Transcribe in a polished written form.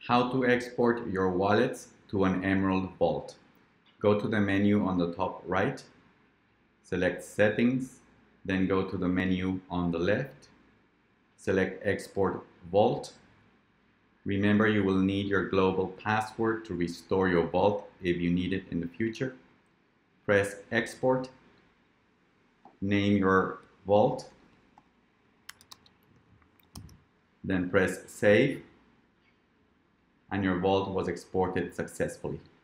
How to export your wallets to an Emerald Vault. Go to the menu on the top right, select Settings, then go to the menu on the left, select Export Vault. Remember, you will need your global password to restore your vault if you need it in the future. Press Export, name your vault, then press Save, and your vault was exported successfully.